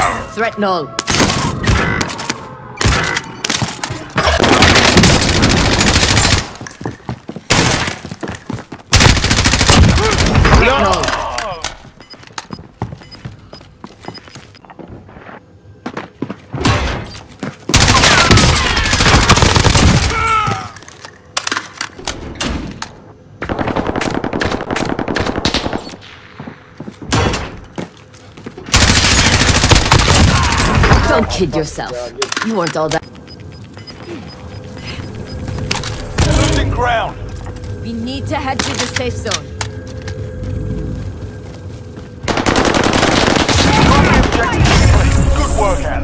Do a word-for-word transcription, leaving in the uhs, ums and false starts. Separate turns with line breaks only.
Threat null. Threat null. Don't kid yourself. You weren't all that.
Losing ground.
We need to head to the safe zone.
Objective complete. Good work, Al.